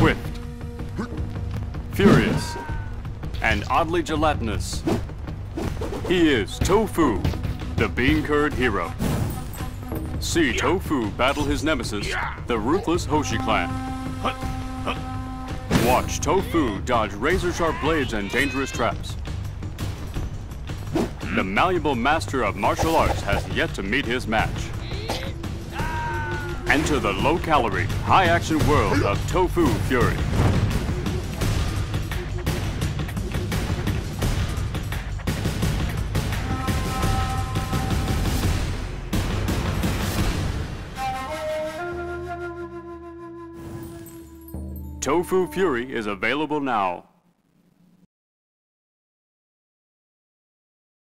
Swift, furious, and oddly gelatinous. He is Tofu, the bean curd hero. See Tofu battle his nemesis, the ruthless Hoshi clan. Watch Tofu dodge razor-sharp blades and dangerous traps. The malleable master of martial arts has yet to meet his match. Enter the low-calorie, high-action world of Tofu Fury. Tofu Fury is available now.